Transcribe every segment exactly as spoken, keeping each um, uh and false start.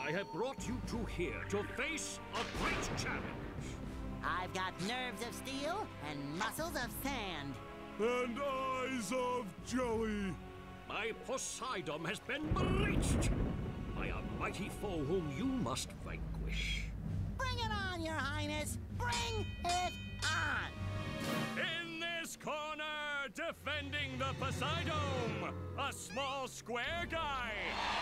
I have brought you two here to face a great challenge. I've got nerves of steel and muscles of sand. And eyes of jelly. My Poseidon has been breached by a mighty foe whom you must vanquish. Bring it on, Your Highness! Bring it on! In this corner, defending the Poseidon, a small square guy.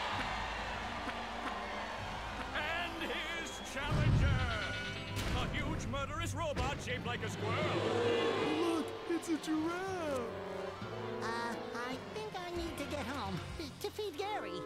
And his challenger, a huge murderous robot shaped like a squirrel. Look, it's a giraffe. Uh, I think I need to get home to feed Gary.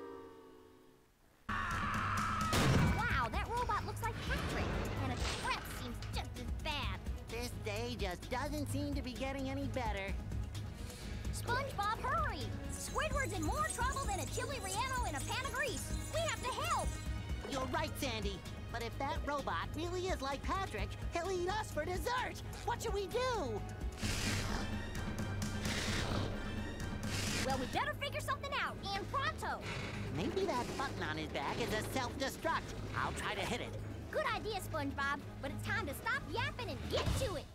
Wow, that robot looks like Patrick, and its breath seems just as bad. This day just doesn't seem to be getting any better. SpongeBob, hurry! Squidward's in more trouble than a chili relleno in a pan of grease. We have to help! You're right, Sandy. But if that robot really is like Patrick, he'll eat us for dessert. What should we do? Well, we better figure something out, and pronto! Maybe that button on his back is a self-destruct. I'll try to hit it. Good idea, SpongeBob, but it's time to stop yapping and get to it!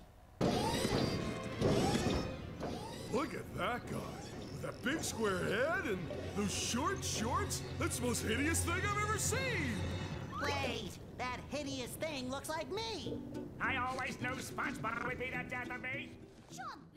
Look at that guy. With that big square head and those short shorts. That's the most hideous thing I've ever seen. Wait, that hideous thing looks like me. I always knew SpongeBob would be the death of me. Sean,